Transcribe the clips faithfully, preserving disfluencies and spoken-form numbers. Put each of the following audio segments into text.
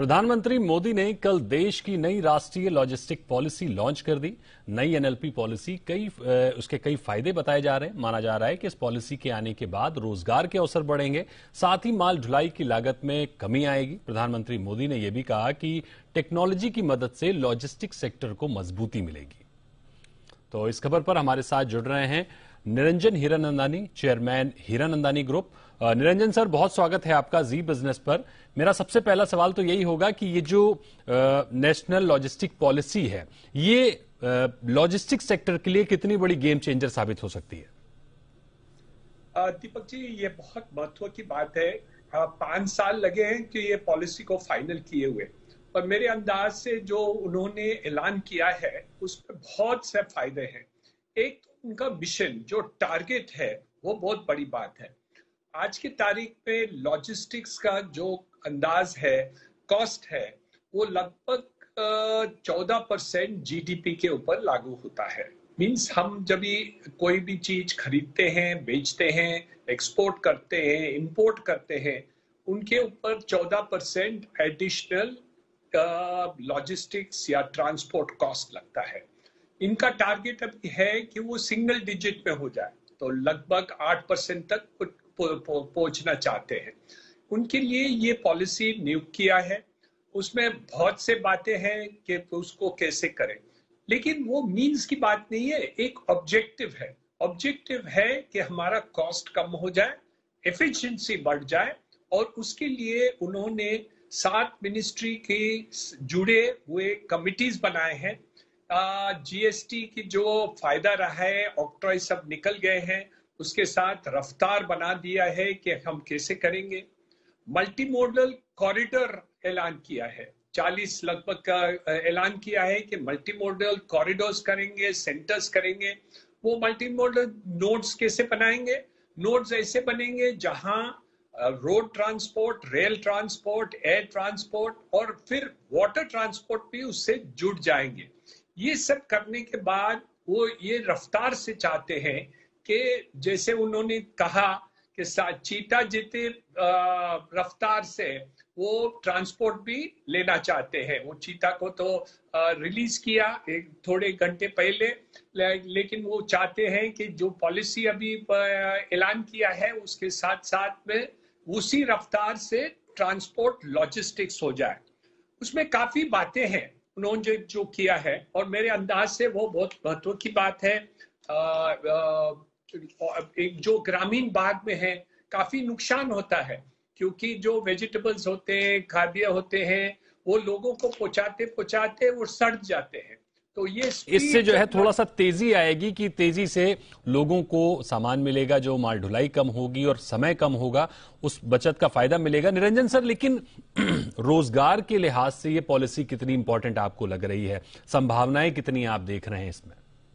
प्रधानमंत्री मोदी ने कल देश की नई राष्ट्रीय लॉजिस्टिक पॉलिसी लॉन्च कर दी। नई एनएलपी पॉलिसी कई उसके कई फायदे बताए जा रहे हैं। माना जा रहा है कि इस पॉलिसी के आने के बाद रोजगार के अवसर बढ़ेंगे, साथ ही माल ढुलाई की लागत में कमी आएगी। प्रधानमंत्री मोदी ने यह भी कहा कि टेक्नोलॉजी की मदद से लॉजिस्टिक सेक्टर को मजबूती मिलेगी। तो इस खबर पर हमारे साथ जुड़ रहे हैं Niranjan Hiranandani, chairman Hiranandani group. Niranjan sir, बहुत स्वागत है आपका जी बिजनेस पर। मेरा सबसे पहला सवाल तो यही होगा कि ये जो नेशनल लॉजिस्टिक पॉलिसी है, ये लॉजिस्टिक सेक्टर के लिए कितनी बड़ी गेम चेंजर साबित हो सकती है? दीपक जी, ये बहुत महत्व की बात है। पांच साल लगे हैं कि ये पॉलिसी को फाइनल किए हुए, और मेरे अंदाज से जो उन्होंने ऐलान किया है उसमें बहुत से फायदे हैं। एक तो उनका मिशन, जो टारगेट है, वो बहुत बड़ी बात है। आज की तारीख पे लॉजिस्टिक्स का जो अंदाज है, कॉस्ट है, वो लगभग चौदह परसेंट जीडीपी के ऊपर लागू होता है। मींस हम जब भी कोई भी चीज खरीदते हैं, बेचते हैं, एक्सपोर्ट करते हैं, इंपोर्ट करते हैं, उनके ऊपर चौदह परसेंट एडिशनल लॉजिस्टिक्स या ट्रांसपोर्ट कॉस्ट लगता है। इनका टारगेट अभी है कि वो सिंगल डिजिट में हो जाए, तो लगभग आठ परसेंट तक पहुंचना चाहते हैं। उनके लिए ये पॉलिसी नियुक्त किया है। उसमें बहुत से बातें हैं कि उसको कैसे करें, लेकिन वो मीन्स की बात नहीं है, एक ऑब्जेक्टिव है। ऑब्जेक्टिव है कि हमारा कॉस्ट कम हो जाए, एफिशिएंसी बढ़ जाए, और उसके लिए उन्होंने सात मिनिस्ट्री के जुड़े हुए कमिटीज बनाए हैं। जीएसटी की जो फायदा रहा है, ऑक्ट्रॉय सब निकल गए हैं, उसके साथ रफ्तार बना दिया है कि हम कैसे करेंगे। मल्टी मॉडल कॉरिडोर ऐलान किया है, चालीस लगभग का ऐलान किया है कि मल्टी मॉडल कॉरिडोर्स करेंगे, सेंटर्स करेंगे। वो मल्टी मॉडल नोड्स कैसे बनाएंगे? नोड्स ऐसे बनेंगे जहां road transport, rail transport, air transport और फिर वाटर ट्रांसपोर्ट भी उससे जुड़ जाएंगे। ये सब करने के बाद वो ये रफ्तार से चाहते हैं कि जैसे उन्होंने कहा कि चीता जितने रफ्तार से वो ट्रांसपोर्ट भी लेना चाहते हैं। वो चीता को तो रिलीज किया एक थोड़े घंटे पहले, लेकिन वो चाहते हैं कि जो पॉलिसी अभी ऐलान किया है उसके साथ साथ में उसी रफ्तार से ट्रांसपोर्ट लॉजिस्टिक्स हो जाए। उसमें काफी बातें हैं उन्होंने जो किया है, और मेरे अंदाज से वो बहुत महत्व की बात है। आ, आ, एक जो ग्रामीण भाग में है काफी नुकसान होता है, क्योंकि जो वेजिटेबल्स होते हैं, खाद्य होते हैं, वो लोगों को पहुंचाते पहुंचाते वो सड़ जाते हैं। तो ये इससे जो है थोड़ा सा तेजी आएगी कि तेजी से लोगों को सामान मिलेगा, जो माल ढुलाई कम होगी और समय कम होगा, उस बचत का फायदा मिलेगा। निरंजन सर, लेकिन रोजगार के लिहाज से ये पॉलिसी कितनी इंपॉर्टेंट आपको लग रही है? संभावनाएं कितनी आप देख रहे हैं इसमें?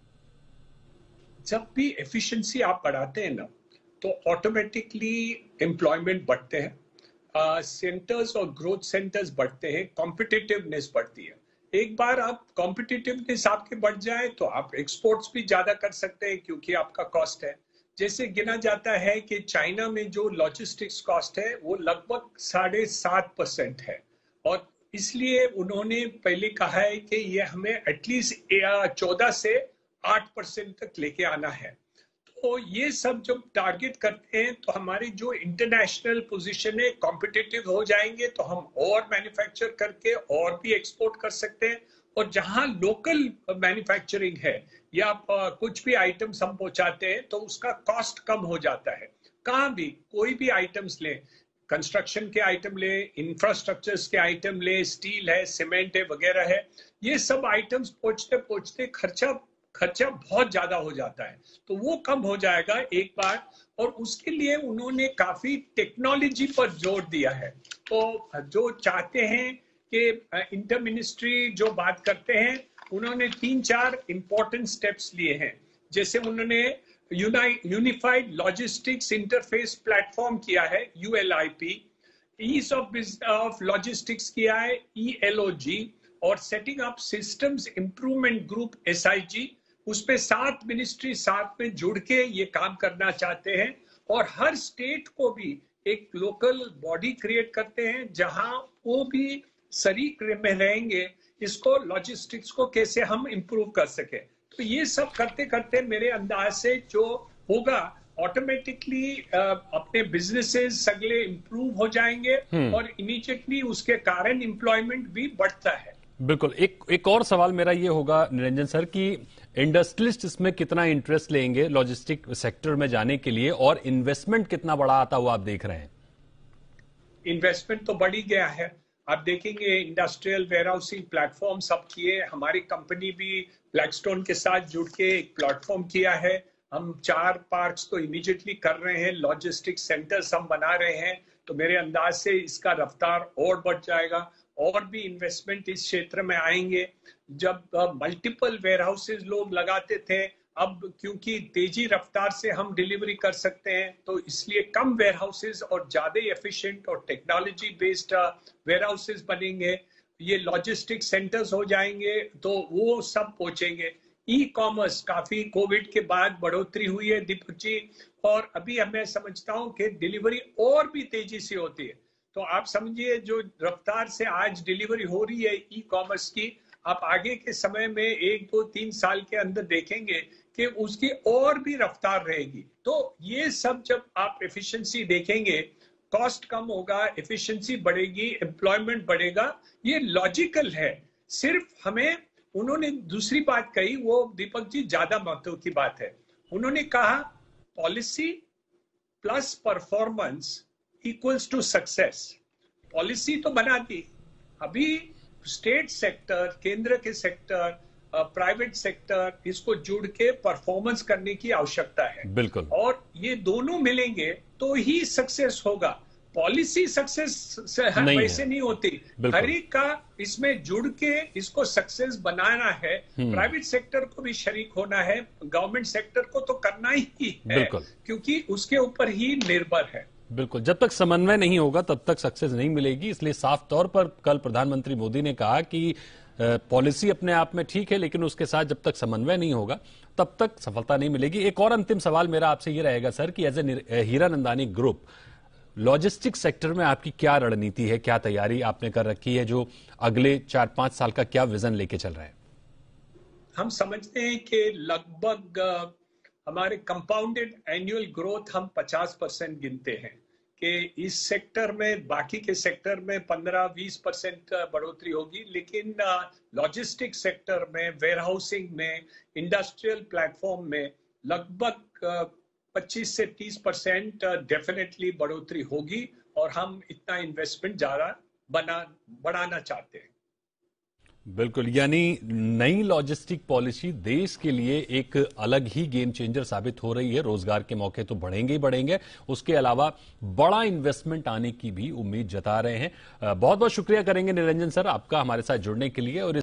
जब भी एफिशिएंसी आप बढ़ाते हैं ना, तो ऑटोमेटिकली एम्प्लॉयमेंट बढ़ते हैं, सेंटर्स और ग्रोथ सेंटर्स बढ़ते हैं, कॉम्पिटिटिवनेस बढ़ती है। एक बार आप कॉम्पिटिटिवनेस आपके बढ़ जाए तो आप एक्सपोर्ट्स भी ज्यादा कर सकते हैं, क्योंकि आपका कॉस्ट है। जैसे गिना जाता है कि चाइना में जो लॉजिस्टिक्स कॉस्ट है वो लगभग साढ़े सात परसेंट है, और इसलिए उन्होंने पहले कहा है कि ये हमें एटलीस्ट चौदह से आठ परसेंट तक लेके आना है। तो ये सब जब टारगेट करते हैं तो हमारी जो इंटरनेशनल पोजीशन है, कॉम्पिटिटिव हो जाएंगे, तो हम और मैन्युफैक्चर करके और भी एक्सपोर्ट कर सकते हैं। और जहां लोकल मैन्युफैक्चरिंग है या कुछ भी आइटम्स हम पहुंचाते हैं तो उसका कॉस्ट कम हो जाता है। कहां भी कोई भी आइटम्स ले, कंस्ट्रक्शन के आइटम ले, इंफ्रास्ट्रक्चर्स के आइटम ले, स्टील है, सीमेंट है, वगैरह है, ये सब आइटम्स पहुंचते पहुंचते खर्चा खर्चा बहुत ज्यादा हो जाता है, तो वो कम हो जाएगा एक बार। और उसके लिए उन्होंने काफी टेक्नोलॉजी पर जोर दिया है। तो जो चाहते हैं कि इंटर मिनिस्ट्री जो बात करते हैं, उन्होंने तीन चार इंपॉर्टेंट स्टेप्स लिए हैं। जैसे उन्होंने यूनिफाइड लॉजिस्टिक्स इंटरफेस प्लेटफॉर्म किया है, U L I P, ease of of logistics किया है, ई एल ओ जी, और setting up systems improvement group, S I G. उसमें सात मिनिस्ट्री साथ में जुड़ के ये काम करना चाहते हैं, और हर स्टेट को भी एक लोकल बॉडी क्रिएट करते हैं जहां वो भी शरीक में रहेंगे, इसको लॉजिस्टिक्स को कैसे हम इंप्रूव कर सके। तो ये सब करते करते मेरे अंदाज से जो होगा, ऑटोमेटिकली अपने बिजनेसेस सगले इंप्रूव हो जाएंगे और इमीडिएटली उसके कारण एम्प्लॉयमेंट भी बढ़ता है। बिल्कुल। एक एक और सवाल मेरा ये होगा निरंजन सर कि इंडस्ट्रियलिस्ट इसमें कितना इंटरेस्ट लेंगे लॉजिस्टिक सेक्टर में जाने के लिए, और इन्वेस्टमेंट कितना बड़ा आता हुआ आप देख रहे हैं? इन्वेस्टमेंट तो बढ़ ही गया है। आप देखेंगे इंडस्ट्रियल वेयरहाउसिंग प्लेटफॉर्म सब किए, हमारी कंपनी भी ब्लैकस्टोन के साथ जुड़ के एक प्लेटफॉर्म किया है। हम चार पार्क्स तो इमीडिएटली कर रहे हैं, लॉजिस्टिक सेंटर्स हम बना रहे हैं। तो मेरे अंदाज से इसका रफ्तार और बढ़ जाएगा, और भी इन्वेस्टमेंट इस क्षेत्र में आएंगे। जब मल्टीपल वेयरहाउसेज लोग लगाते थे, अब क्योंकि तेजी रफ्तार से हम डिलीवरी कर सकते हैं, तो इसलिए कम वेयरहाउसेज और ज्यादा एफिशिएंट और टेक्नोलॉजी बेस्ड वेयरहाउसेज बनेंगे। ये लॉजिस्टिक सेंटर्स हो जाएंगे, तो वो सब पहुंचेंगे। ई कॉमर्स काफी कोविड के बाद बढ़ोतरी हुई है दीपक जी, और अभी मैं समझता हूं कि डिलीवरी और भी तेजी से होती है। तो आप समझिए जो रफ्तार से आज डिलीवरी हो रही है ई कॉमर्स की, आप आगे के समय में एक दो तीन साल के अंदर देखेंगे कि उसकी और भी रफ्तार रहेगी। तो ये सब जब आप एफिशिएंसी देखेंगे, कॉस्ट कम होगा, एफिशिएंसी बढ़ेगी, एम्प्लॉयमेंट बढ़ेगा, ये लॉजिकल है। सिर्फ हमें उन्होंने दूसरी बात कही, वो दीपक जी ज्यादा महत्व की बात है। उन्होंने कहा policy plus performance equals to success. Policy तो बना दी, अभी स्टेट सेक्टर, केंद्र के सेक्टर, प्राइवेट सेक्टर, इसको जुड़ के परफॉर्मेंस करने की आवश्यकता है। बिल्कुल। और ये दोनों मिलेंगे तो ही सक्सेस होगा। पॉलिसी सक्सेस वैसे नहीं होती, हर एक का इसमें जुड़ के इसको सक्सेस बनाना है। प्राइवेट सेक्टर को भी शरीक होना है, गवर्नमेंट सेक्टर को तो करना ही है, क्योंकि उसके ऊपर ही निर्भर है। बिल्कुल। जब तक समन्वय नहीं होगा तब तक सक्सेस नहीं मिलेगी। इसलिए साफ तौर पर कल प्रधानमंत्री मोदी ने कहा कि पॉलिसी अपने आप में ठीक है, लेकिन उसके साथ जब तक समन्वय नहीं होगा तब तक सफलता नहीं मिलेगी। एक और अंतिम सवाल मेरा आपसे ये रहेगा सर कि as a Hiranandani group, logistic sector में आपकी क्या रणनीति है, क्या तैयारी आपने कर रखी है, जो अगले चार पांच साल का क्या विजन लेके चल रहा है? हम समझते हैं कि लगभग हमारे कंपाउंडेड एनुअल ग्रोथ हम पचास परसेंट गिनते हैं कि इस सेक्टर में, बाकी के सेक्टर में पंद्रह बीस परसेंट बढ़ोतरी होगी, लेकिन लॉजिस्टिक सेक्टर में, वेयरहाउसिंग में, इंडस्ट्रियल प्लेटफॉर्म में लगभग पच्चीस से तीस परसेंट डेफिनेटली बढ़ोतरी होगी, और हम इतना इन्वेस्टमेंट ज्यादा बना बढ़ाना चाहते हैं। बिल्कुल। यानी नई लॉजिस्टिक पॉलिसी देश के लिए एक अलग ही गेम चेंजर साबित हो रही है। रोजगार के मौके तो बढ़ेंगे ही बढ़ेंगे, उसके अलावा बड़ा इन्वेस्टमेंट आने की भी उम्मीद जता रहे हैं। बहुत बहुत शुक्रिया करेंगे निरंजन सर आपका हमारे साथ जुड़ने के लिए। और